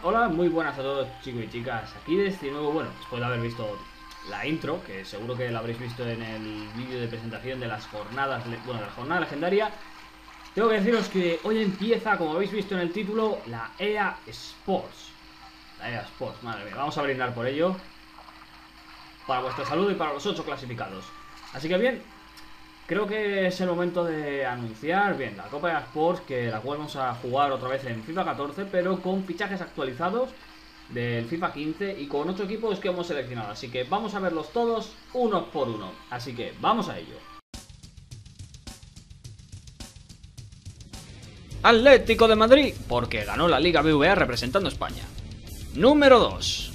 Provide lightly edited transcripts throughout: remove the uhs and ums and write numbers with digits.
Hola, muy buenas a todos chicos y chicas, aquí de nuevo, bueno, después de haber visto la intro, que seguro que la habréis visto en el vídeo de presentación de las jornadas, bueno, de la jornada legendaria. Tengo que deciros que hoy empieza, como habéis visto en el título, la EA Sports. La EA Sports, madre mía, vamos a brindar por ello, para vuestra salud y para los 8 clasificados. Así que bien, creo que es el momento de anunciar, bien, la Copa EA Sports, que la cual vamos a jugar otra vez en FIFA 14, pero con fichajes actualizados del FIFA 15 y con 8 equipos que hemos seleccionado. Así que vamos a verlos todos uno por uno. Así que vamos a ello. Atlético de Madrid, porque ganó la Liga BBVA representando a España. Número 2.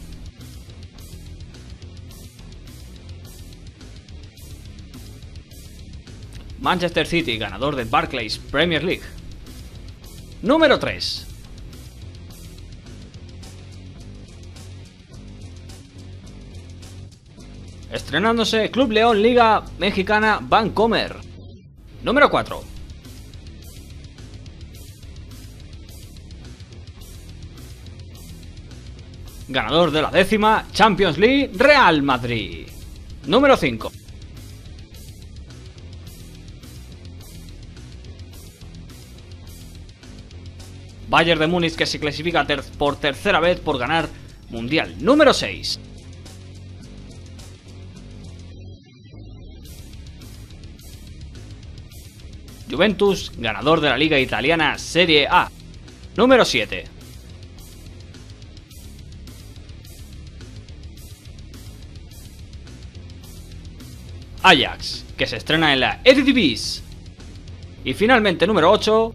Manchester City, ganador de Barclays Premier League. Número 3. Estrenándose Club León Liga Mexicana Vancomer. Número 4. Ganador de la 10ª Champions League Real Madrid. Número 5. Bayern de Múnich, que se clasifica por tercera vez por ganar Mundial. Número 6. Juventus, ganador de la Liga Italiana Serie A. Número 7. Ajax, que se estrena en la Eredivisie. Y finalmente, número 8.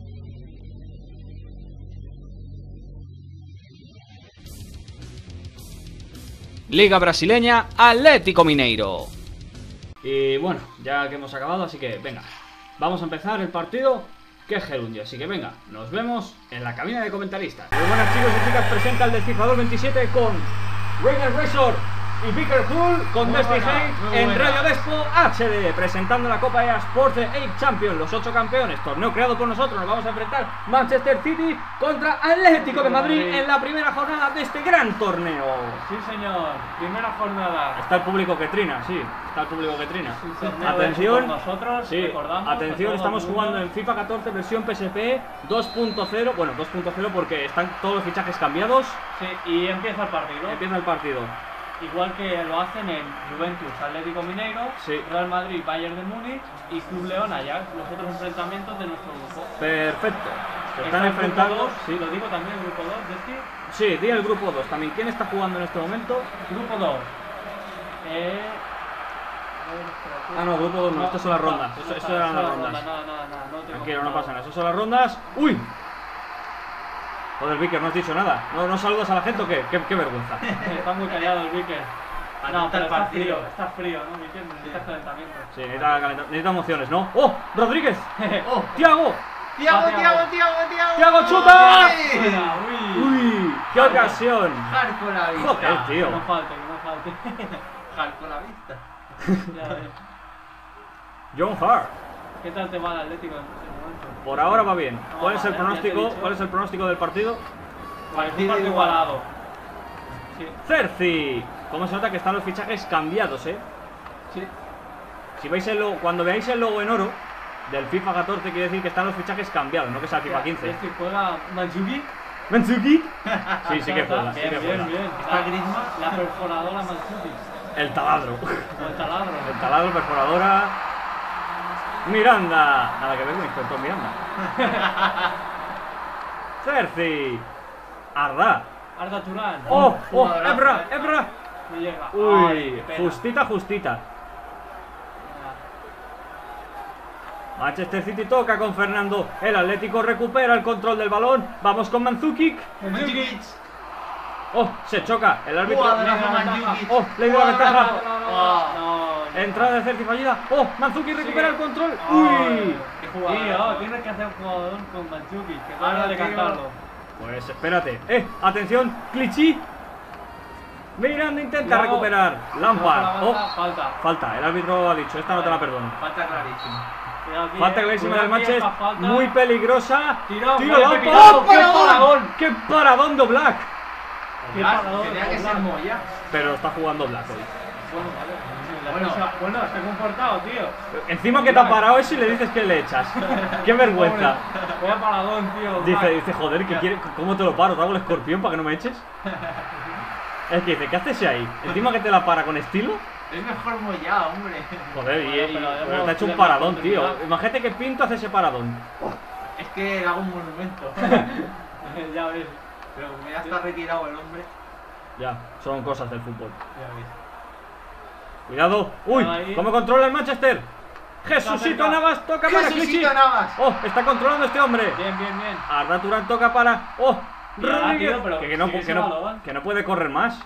Liga Brasileña Atlético Mineiro. Y bueno, ya que hemos acabado, así que venga, vamos a empezar el partido, que es gerundio. Así que venga, nos vemos en la cabina de comentaristas. Muy buenas chicos y chicas, presenta el Descifrador 27 con Rainer Razor y Vicker Pool con Dusty Hate en Radio Despo HD, presentando la Copa EA Sports de 8 Champions, los 8 campeones, torneo creado por nosotros. Nos vamos a enfrentar Manchester City contra Atlético de Madrid en la primera jornada de este gran torneo. Sí señor, primera jornada. Está el público que trina, sí, está el público que trina. Atención, nosotros sí, recordamos, atención, estamos jugando en FIFA 14 versión PSP 2.0, bueno, 2.0 porque están todos los fichajes cambiados. Sí, y empieza el partido. Empieza el partido. Igual que lo hacen en Juventus, Atlético Mineiro, sí. Real Madrid, Bayern de Múnich y Club León Ajax, los otros enfrentamientos de nuestro grupo. Perfecto. Están enfrentados, sí. Lo digo también, el grupo 2, ¿decir? Sí, di el grupo 2 también. ¿Quién está jugando en este momento? Grupo 2. No, grupo 2 no, estas son las rondas. Eso eran las rondas. No tranquilo, no pasa nada, eso son las rondas. ¡Uy! Joder, Vicker, no has dicho nada. ¿No saludas a la gente o qué? Qué vergüenza. Está muy callado el Vicker. No, pero está frío, ¿no? ¿Me entiendes? Necesita calentamiento. Sí, necesita emociones, ¿no? ¡Oh! ¡Rodríguez! ¡Oh! ¡Tiago! ¡Tiago, chuta! ¡Uy! ¡Qué ocasión! Jarco la vista. Joder, tío. Que no falte. Jarco la vista. Ya ves. John Hart. ¿Qué tal te va el Atlético en este momento? Por ahora va bien. No, ¿Cuál es el vale, pronóstico? ya te he ¿Cuál es el pronóstico del partido? Parece un partido igualado. Sí. Cerci. ¿Cómo se nota que están los fichajes cambiados, Sí. Si veis el logo, cuando veáis el logo en oro del FIFA 14, quiere decir que están los fichajes cambiados, no que sea el FIFA 15. ¿Es que juega Mandzukic? ¿Mandzukic? Sí que juega, sí que juega. Bien. Está Griezmann. La perforadora Mandzukic. El taladro. O el taladro. El taladro, perforadora. Miranda. Nada que ver con Inspector Miranda. Cerci. Arda. Arda Turán. ¡Oh! jugadorazo, ¡Ebra! No llega. Uy, Ay, pena. justita. Manchester City toca con Fernando. El Atlético recupera el control del balón. Vamos con Mandzukic. Mandzukic. ¡Oh! Se choca. El árbitro. Jugadorazo Mandzukic. ¡Oh! Le dio la ventaja. No. Entrada de Cerci fallida. ¡Oh! Mandzukic recupera el control. Ay. ¡Uy! Qué Tío, jugador. tienes que hacer un jugador con Mandzukic, que Ahora, van a tío. decantarlo. Pues espérate. Atención. Clichy. Miranda intenta Cuidado. recuperar. Lampard. Oh, Falta. el árbitro ha dicho, esta no te la perdono. Falta clarísima. Cuidado aquí, Falta clarísima del Manchester, falta. muy peligrosa. Tiro Lampard. pepinado, ¡Oh, qué paradón! ¡Qué paradón de Black! Qué Black, parador, tenía que ser Black. Moya. Pero está jugando Black hoy. Bueno, vale. Bueno. Bueno, está comportado, tío. Encima que te ha parado eso y le dices que le echas. Qué vergüenza. Voy a paradón, tío. Dice, joder, ¿cómo te lo paro? ¿Te hago el escorpión para que no me eches? Es que dice, ¿qué haces ahí? Encima que te la para con estilo. Es mejor Moya, hombre. Joder, Bueno, pero pero te ha hecho un hemos paradón, tío. oportunidad. Imagínate que Pinto hace ese paradón. Es que le hago un monumento. Ya ves, Pero como ya está retirado el hombre, Ya, son cosas del fútbol. ya ves. Cuidado. ¡Uy! Ahí. ¿Cómo controla el Manchester? ¡Jesucito cerca. Navas! ¡Toca para Clichy! ¡Jesucito Navas! ¡Oh! Está controlando este hombre. Bien, bien, bien. Arda Turán toca para. ¡Oh! Ya, Rodríguez. tío, pero Que no, sigue que, ese no, balón. que no puede correr más.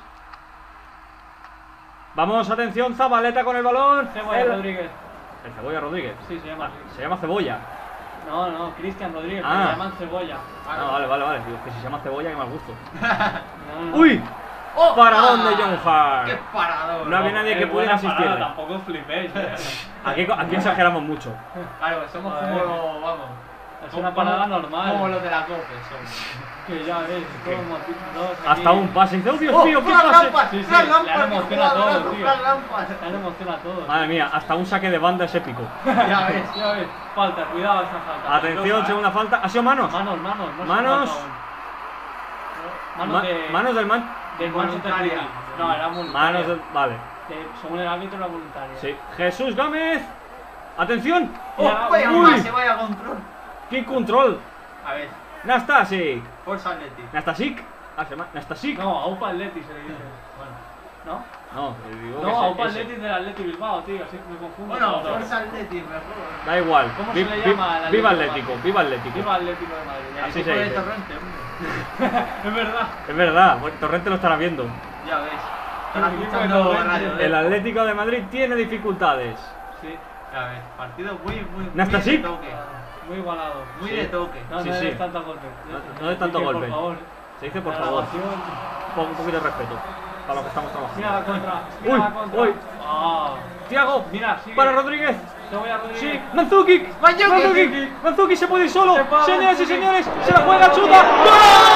Vamos, atención, Zabaleta con el balón. Cebolla Rodríguez. El Cebolla Rodríguez. Sí, se llama así. Se llama Cebolla. No, Cristian Rodríguez, Ah. le llaman Cebolla. Ah, vale. Digo, que si se llama Cebolla, que mal gusto. No. ¡Uy! ¡Oh! Paradón de John Hart. ¡Qué parador! No había nadie que Es pudiera buena parada, asistirle. Tampoco flipéis, Aquí exageramos mucho. Claro, somos Joder. como, vamos. Es una parada normal. Como los de la COPE somos. Que ya ves, todo dos aquí. Hasta un pase. Dice, ¡oh, Dios ¡Oh, mío, qué Frank pase! Lampard! Sí, sí, ¡Frank le Lampard! han ¡Qué emocionado jugador, todo, tío. Frank Lampard! Están emociona a todos. Madre mía, hasta un saque de banda es épico. Ya ves. Ya ves, falta, cuidado esa falta. Atención, Peligrosa, segunda falta. ¿Ha sido manos? Manos, no se Manos. falta aún. Manos de. Manos del man. del Manchester voluntaria. City. No, era voluntaria. Manos del. Vale. Según el árbitro era voluntaria. Sí. Jesús Gómez. Atención. Ya, ¡Oh, vaya uy. pase, vaya control! ¡Qué control! A ver, Nastasic. Forza Athletic. Nastasic. Nastasic. No, Aupa Atleti se le dice. Bueno, No, digo ¿no? que No, Aupa ese. Atleti del Atleti Bilbao, tío, así que me confundo. Bueno, todo. Forza Athletic, mejor. Da igual. ¿Cómo se le llama al Viva Atlético? Atlético. Viva Atlético. Viva Atlético de Madrid. Así Equipo se de dice. Torrente, hombre. Es verdad. Es verdad. Bueno, Torrente lo estará viendo. Ya ves. El Están equipo de escuchando Torrente. radio. El Atlético de Madrid tiene dificultades. Sí, Ya ves. Partido muy Nastasic. de toque. muy igualado. Muy Sí. de toque. No, Sí, no sí. des tanto golpe. No des tanto Quique, golpe. Por favor. Se dice por La favor. grabación. Un poquito de respeto. Para lo que estamos trabajando. Mira la contra. Mira Uy, la contra. uy. Ah. Tiago. Mira, sigue. Para Rodríguez. Cebolla Rodríguez. Sí, Mandzukic. Mandzukic. Mandzukic se puede ir solo. Se va, Señoras y Mandzukic. señores, se la juega, chuta. ¡Gol!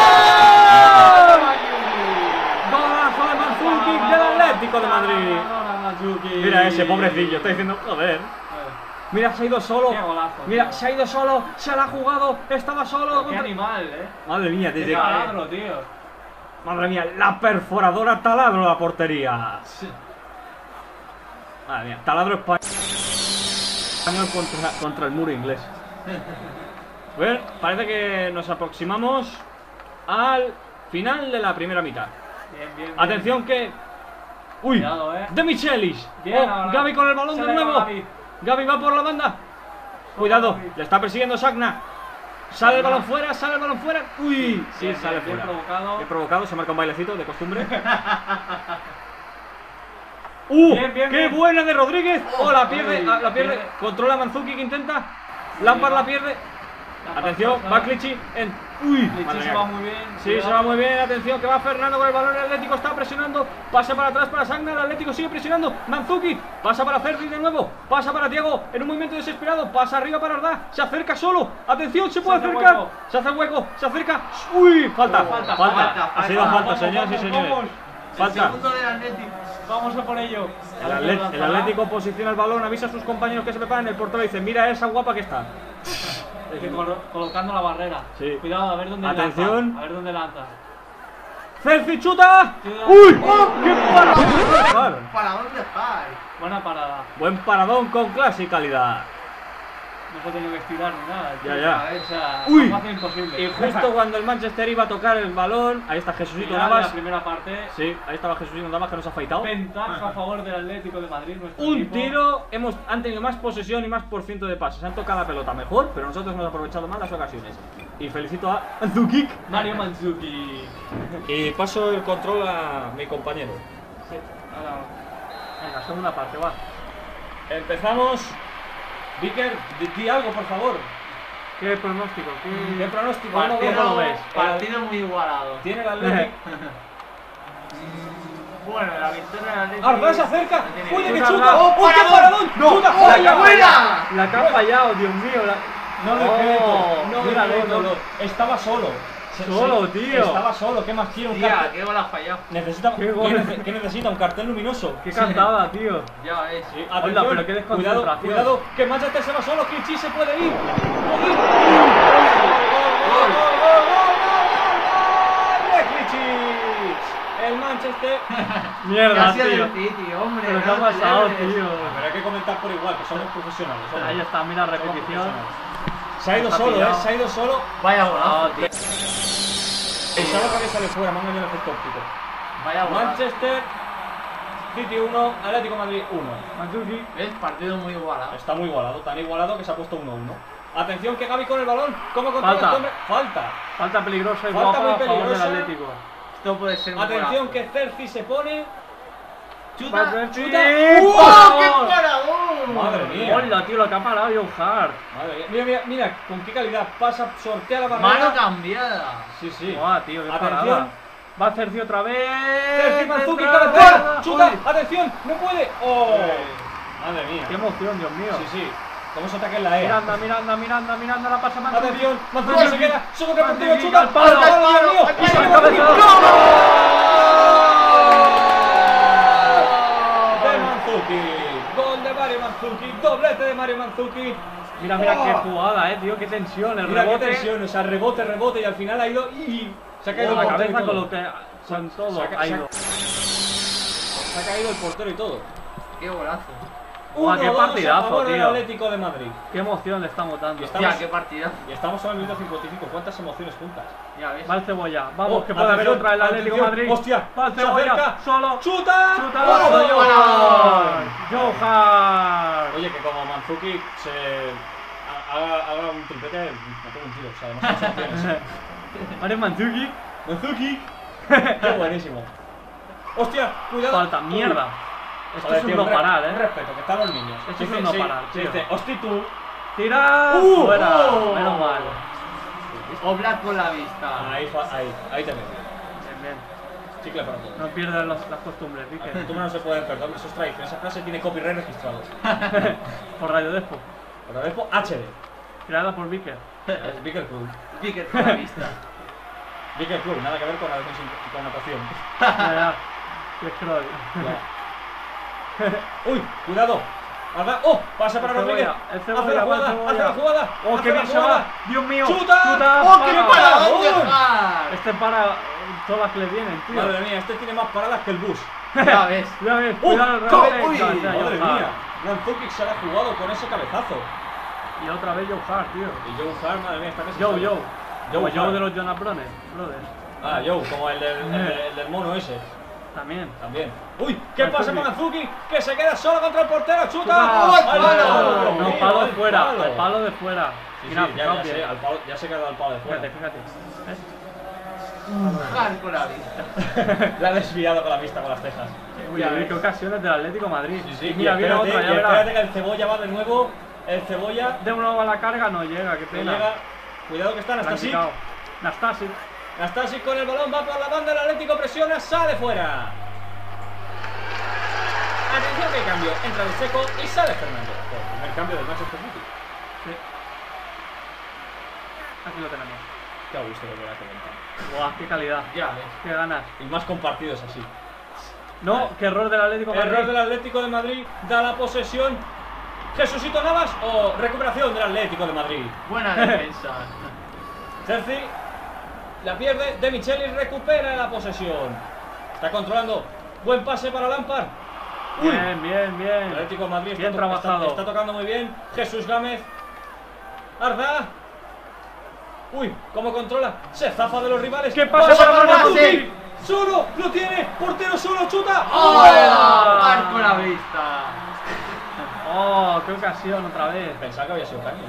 Golazo de Mandzukic del Atlético de Madrid. Mira ese pobrecillo, está diciendo, joder. Mira, se ha ido solo. Qué golazo, Mira, tío. se ha ido solo. Se la ha jugado. Estaba solo. Qué contra- animal, Madre mía, Qué desde. taladro, tío. Madre mía, la perforadora taladro la portería. Madre mía, taladro español contra el muro inglés. Bueno, parece que nos aproximamos al final de la primera mitad. Bien, bien. bien. Atención que... ¡Uy! Cuidado, ¡De Michelis! Bien, ¡Oh! ahora. Gaby con el balón Se de le va nuevo. Gaby. Gaby va por la banda. Cuidado, Gaby. le está persiguiendo Sagna. Sale el balón fuera, sale el balón fuera. ¡Uy! Sí, Bien, sale bien fuera. provocado. Bien provocado, se marca un bailecito de costumbre. Bien, bien, ¡Qué bien. buena de Rodríguez! ¡Oh, la pierde! Uy, La pierde. pierde. Controla Mandzukic que intenta. Lampard la pierde. Atención, va Clichy en. ¡Uy! Clichy madre se mía. va muy bien. Sí, cuidado. se va muy bien. Atención, que va Fernando con el balón. El Atlético está presionando. Pasa para atrás para Sagna. El Atlético sigue presionando. Mandzukic pasa para Cerdi de nuevo. Pasa para Thiago en un movimiento desesperado. Pasa arriba para Arda. Se acerca solo. Atención, se puede hace acercar. hueco. Se hace hueco. Se acerca. ¡Uy! Falta. Falta, falta, Ha sido falta. falta, señoras y Vamos, señores. vamos. El Falta. segundo del Athletic. Vamos a por ello. El Atlético posiciona el balón, avisa a sus compañeros que se preparan. El portero dice: mira esa guapa que está. Colocando la barrera. Sí. Cuidado, a ver dónde Atención. lanza. A ver dónde lanza. ¡Celci chuta! Chuta. ¡Uy! ¡Qué paradón! ¿Para dónde dejar? Buena parada. Buen paradón con clase y calidad. No se ha tenido que estirar ni nada. tío. Ya, ya. O sea, Uy. no hace imposible. Y justo cuando el Manchester iba a tocar el balón, ahí está Jesucito Final de Navas. la primera parte. Sí, ahí estaba Jesucito Navas que nos ha afeitado. Ventaja a favor del Atlético de Madrid. Nuestro Un equipo. tiro, han tenido más posesión y más por ciento de pases. Han tocado la pelota mejor, pero nosotros hemos aprovechado más las ocasiones. Y felicito a Mandzukic. Mario Mandzukic. Y paso el control a mi compañero. Sí, ahora. Venga, segunda parte, va. Empezamos. Vicker, di algo, por favor. ¿Qué pronóstico? ¿Qué pronóstico? ¿Cómo Partido, lo ves? partido muy igualado. Tiene el Atlético. Bueno, la victoria del Athletic. Arda se acerca. no tiene ¡Puede que ningún- chuta! ¡Oh, ¡Oh, qué paradón! ¡No! ¡Chuta! ¡Oh, ¡La qué que- buena! La que ha fallado, Dios mío. No le creo. No, Mira, estaba solo. Solo, tío. Estaba solo, ¿qué más quiere? Un Tía, cartel. qué gol has fallado. Necesita, Qué gol. ¿qué necesita? Un cartel luminoso. Qué cantada, tío. Ya ves. Sí, Hola, atención, pero qué desconcentración. cuidado, que Manchester se va solo, Clichy se puede ir. El Manchester. Mierda, Casi tío. del City, hombre. Pero ¿qué ha no te pasado, celebres. tío? Pero hay que comentar por igual, que somos profesionales. hombre. Ahí está, mira, Somos repetición. profesionales. Se ha ido Está solo, pillado. se ha ido solo. Vaya golazo, tío. Pensaba que había salido fuera, me ha engañado el efecto óptico. Vaya golazo. Manchester City 1, Atlético de Madrid 1. Mandzukic. ¿Ves? Partido muy igualado. Está muy igualado, tan igualado que se ha puesto 1-1. Atención que Gavi con el balón. ¿Cómo controla Falta. este hombre? Falta. Falta peligrosa y Falta guapa muy a favor del peligrosa. Atlético. Esto puede ser un Atención golazo. que Cerci se pone. Chuta. Valverde. chuta. ¡Oh, qué paradón! Madre mía. Hola, tío, lo que ha parado Joe Hart. Madre mía. Mira, mira, mira, con qué calidad pasa, sortea la barrera. Mano cambiada. Sí, sí. Guau, tío, qué Atención. parada. Va Cerci otra vez. Cerci, Mandzukic, Entra. cabecea. Chuta. Uy. Atención, no puede. Oh. Madre mía. Qué emoción, Dios mío. Sí, sí. ¿Cómo se ataca en la E? Miranda, la pasa Mandzukic. Atención, Mandzukic se queda. Su contra partido, Mandzukic chuta. al palo, Dios mío. al Y se palo, queda al Mandzukic. palo. ¡Gol! De Mandzukic. Gol de Mario Mandzukic. Doblete de Mario Mandzukic. Mira, Oh. qué jugada, tío, qué tensión, el Mira qué rebote. tensión, o sea, rebote y al final ha ido y se ha caído Con el la portero y cabeza, todo. con todo, Saca- ha ido. Se ha caído el portero y todo. Qué golazo. Guau, qué 1-2 a partidazo, favor del tío. Atlético de Madrid. Qué emoción le estamos dando. Y estamos- Hostia, qué partidazo. Y estamos solo en el minuto 55. ¿Cuántas emociones juntas? Ya ves. Va el Cebolla, vamos, Oh, que puede haber atención, otra el Atlético de atención. Madrid. Hostia, Va el se Cebolla, acerca. solo. ¡Chuta! Chuta, ¡Gol! ¡Gol! Joe Hart. Oye, que como Mandzukic se haga un triplete, me pego un tiro. O sea, demasiadas emociones. Mario Mandzukic. Mandzukic. Qué buenísimo. ¡Hostia! Cuidado. Falta, mierda. Esto Joder, es un tío, no parar, Un respeto, que están los niños. Esto es un no parar, sí, tío. dice, ¡hosti tú! Tira. Fuera. Menos mal. Oblak con la vista. Ahí te meto. Bien, bien. Chicle para todos. No pierdas las costumbres, Las Vique. costumbres no se pueden perder, eso es tradición. Esa frase tiene copyright registrado. Por Radio Despo. Ahora después HD. Creada por Vicker. Es Vicker Club. Vicker con la vista. Vicker Club, nada que ver con la defensa y con natación. Ya. Qué croy. Uy, cuidado. Alba- ¡Oh! Pasa para El Rodríguez. Cebolla, el Hace Cebolla, la va el jugada, Cebolla. hace la jugada. ¡Oh, hace qué la bien se jugada. va! ¡Dios mío! ¡Chuta! ¡Oh, qué ¡Gol! paradón de Hart! Este para todas las que le vienen, tío. Madre mía, este tiene más paradas que el bus. Ya ves. Ya ves, ¡Oh! cuidado el co- rebote. uy, Cabecea Madre Joe mía. Hart. Mandzukic se la ha jugado con ese cabezazo. Y otra vez Joe Hart, tío. Y Joe Hart, madre mía, está que se Joe, sale. Joe. Como Joe Hart. de los Jonas Brothers. Ah, Joe, como el del mono ese. También. También. ¡Uy! ¿Qué Mandzukic. pasa con Mandzukic? Que se queda solo contra el portero. ¡Chuta! Chuta. ¡Oh, al ¡Al palo! palo! Dios No, mío, palo al de fuera. palo. Al palo de fuera. Sí, Mira, sí, ya fijaos sé, bien. al palo, ya se queda al palo de fuera. Fíjate. ¿Ves? Hart con la vista. La ha desviado con la vista, con las cejas. Uy, a ver qué ocasiones del Atlético de Madrid. Sí, sí, Y mira, viene otra, ya espérate verás. que el Cebolla va de nuevo. El Cebolla De nuevo a la carga, no llega, qué no pena. llega. Cuidado que está La han Nastasic. quitado. Nastasic. Nastasic con el balón, va por la banda, el Atlético presiona, sale fuera. Atención que cambio, entra de seco y sale Fernando. El primer cambio del Manchester City. Sí. Aquí lo tenemos. Qué a gusto que queda comentar. Buah, qué calidad. Ya ves. Qué ganas. Y más compartidos así. No, qué error del Atlético de Madrid. Error del Atlético de Madrid, da la posesión. Jesucito Navas o recuperación del Atlético de Madrid. Buena defensa. Chelsea la pierde, De Michelis recupera la posesión. Está controlando. Buen pase para Lampard. Uy. Bien, bien, bien. El Atlético de Madrid Bien está, trabajado. está tocando muy bien. Jesús Gámez. Arda. Uy, cómo controla. Se zafa de los rivales. ¿Qué pasa Pasa para Mandzukic. Mandzukic? Solo, lo tiene. Portero solo, chuta. ¡Oh! Hart con la vista. Oh, qué ocasión otra vez. Pensaba que había sido caño.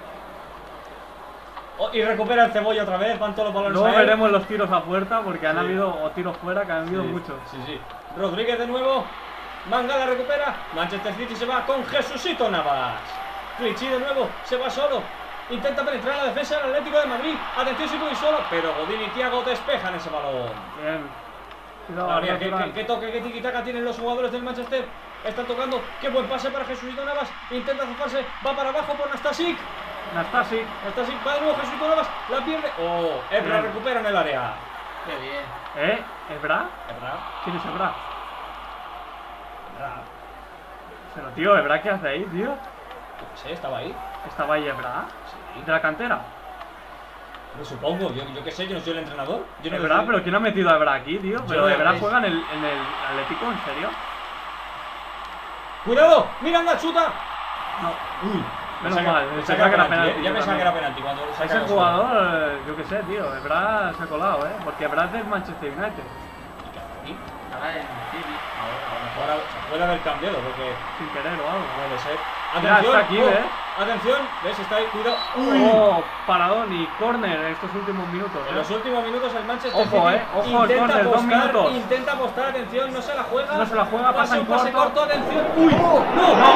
Oh, y recupera el Cebolla otra vez. Van todos los balones Luego a él. veremos los tiros a puerta porque han Sí. habido o tiros fuera que han habido Sí, muchos. Sí, sí. Rodríguez de nuevo. Mangala recupera. Manchester City se va con Jesucito Navas. Clichy de nuevo. Se va solo. Intenta penetrar en la defensa del Atlético de Madrid. Atención si puede solo. Pero Godín y Thiago despejan ese balón. Bien. Cuidado, Madre mía, Arda Turan. qué toque, qué tiki-taka tienen los jugadores del Manchester. Están tocando. Qué buen pase para Jesucito Navas. Intenta zafarse. Va para abajo por Nastasic. Nastasi. Está así, va de nuevo Jesús Navas, la pierde. Oh, Ebra Bien. recupera en el área. Qué bien. ¿Ebra? Ebra, ¿Quién es Ebra? Ebra. Pero tío, ¿Ebra qué hace ahí, tío? Yo qué sé, estaba ahí. ¿Estaba ahí Ebra? Sí. ¿De la cantera? Lo supongo, yo qué sé, yo no soy el entrenador. Yo no Ebra, decidí. pero ¿quién ha metido a Ebra aquí, tío? Pero no, Ebra es- juega en el Atlético, ¿en serio? ¡Cuidado! ¡Mira, anda, chuta! No. Uy, Menos mal, pensaba que era penalti, yo ya pensaba que también. era penalti cuando saca Ese la jugador, yo qué sé, tío, Ebra se ha colado, porque Ebra es del Manchester United. sola. Ahora en City. Ahora se puede haber cambiado porque Sin querer o algo. puede ser. Mira, Atención, está aquí, atención, ves, está ahí, cuidado. Oh, paradón y córner en estos últimos minutos. En los últimos minutos el Manchester Ojo, City ojo al intenta córner, 2 apostar, minutos. intenta apostar, atención, no se la juega. No se la juega, pasa en un pase corto. corto, atención. ¡Uy! ¡No! ¡No!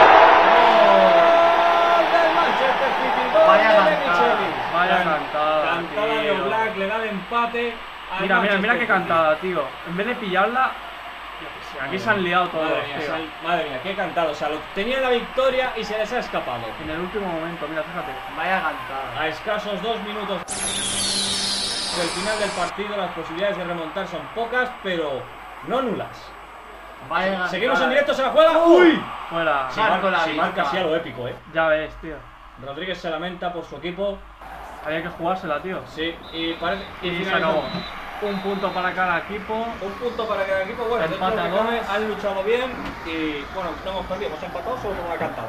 ¡Del Manchester City! ¡Gol Vaya de cantada, Michelis! vaya cantada, Cantada de tío. Oblak, le da el empate al Mira, mira, mira Manchester qué City. cantada, tío. En vez de pillarla, yo qué sé, aquí se han liado todos, Madre mía, tío. madre mía, qué cantado. O sea, tenían la victoria y se les ha escapado. En el último momento, mira, fíjate. Vaya cantada. A escasos 2 minutos del final del partido, las posibilidades de remontar son pocas, pero no nulas. Vaya cantada. Seguimos en directo, se la juega. ¡Uy! Fuera. Si, Marco la si marca vista. así a lo épico, Ya ves, tío. Rodríguez se lamenta por su equipo. Había que jugársela, tío. Sí, y parece. Y se finalizó. acabó. Un punto para cada equipo. Un punto para cada equipo. Bueno, dentro de lo que Empate a cabe, 2. han luchado bien y bueno, no hemos perdido, hemos empatado solo con una cantada.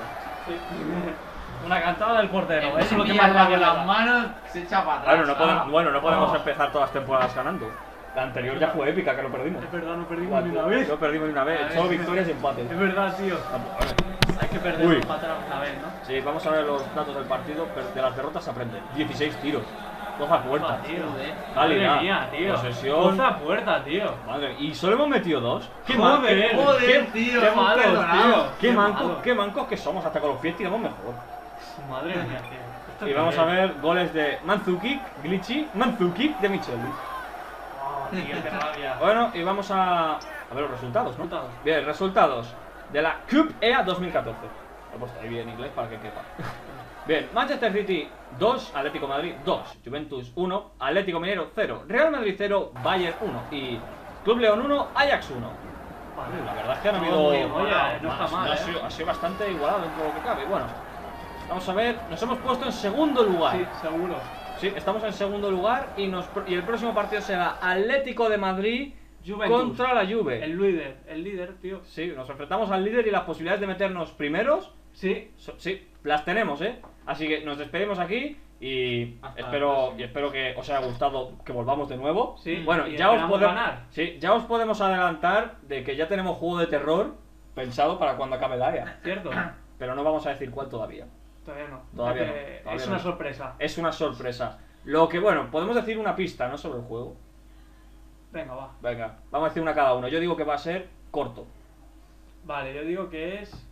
Una cantada del portero. Eso es lo que Pilla más la rabia con le las da. manos, se echa para atrás. no podemos empezar todas las temporadas ganando. La anterior ya fue épica, que lo perdimos. Es verdad, no perdimos ni una vez. No perdimos ni una vez, solo victorias y empates. Es verdad, tío. Hay que perder Uy. para atrás una vez, ¿no? Sí, vamos a ver los datos del partido, pero de las derrotas se aprende. 16 tiros, 12 a puerta. Tío, Calidad, madre mía, tío. posesión. 12 a puerta, tío. Madre, y solo hemos metido 2. ¡Qué Joder, mal! joder, tío, qué hemos malos, perdonado. tío. Qué mancos, malos. qué mancos que somos, hasta con los pies tiramos mejor. Madre mía, tío. Esto Y qué vamos es. a ver goles de Mandzukic, Glitchy, Mandzukic de Michelis. Oh, tío, qué rabia. Bueno, y vamos a ver los resultados, ¿no? Resultados. Bien, resultados de la Cup EA 2014. Lo he puesto ahí bien en inglés para que quepa. Bien, Manchester City 2, Atlético de Madrid 2, Juventus 1, Atlético Minero 0, Real Madrid 0, Bayern 1 y Club León 1, Ajax 1. La verdad es que han Todo habido... muy igualado, no está mal, ha sido bastante igualado dentro de lo que cabe. Bueno, vamos a ver, nos hemos puesto en segundo lugar. Sí, seguro. Sí, estamos en segundo lugar y el próximo partido será Atlético de Madrid Juventus. contra la Juve. El líder, tío. Sí, nos enfrentamos al líder y las posibilidades de meternos primeros, Sí. sí, las tenemos, ¿eh? Así que nos despedimos aquí y Hasta la espero próxima. que os haya gustado que volvamos de nuevo. Sí, Bueno, y ya os, esperamos ganar. sí, ya os podemos adelantar de que ya tenemos juego de terror pensado para cuando acabe el área. ¿Cierto? Pero no vamos a decir cuál todavía. Todavía no. Todavía Hay no, que- todavía es no. una sorpresa. Es una sorpresa. Lo que, bueno, podemos decir una pista, ¿no? Sobre el juego. Venga, va. Venga, vamos a decir una cada uno. Yo digo que va a ser corto. Vale, yo digo que es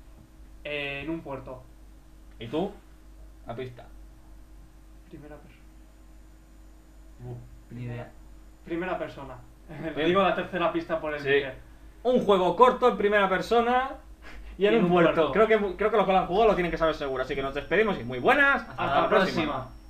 en un puerto. ¿Y tú? La pista. Primera persona. Ni idea. Primera persona. Bien. Digo la tercera pista por el Sí. Miguel. Un juego corto en primera persona y en un puerto. Creo que los que lo han jugado lo tienen que saber seguro. Así que nos despedimos y muy buenas. Hasta la próxima.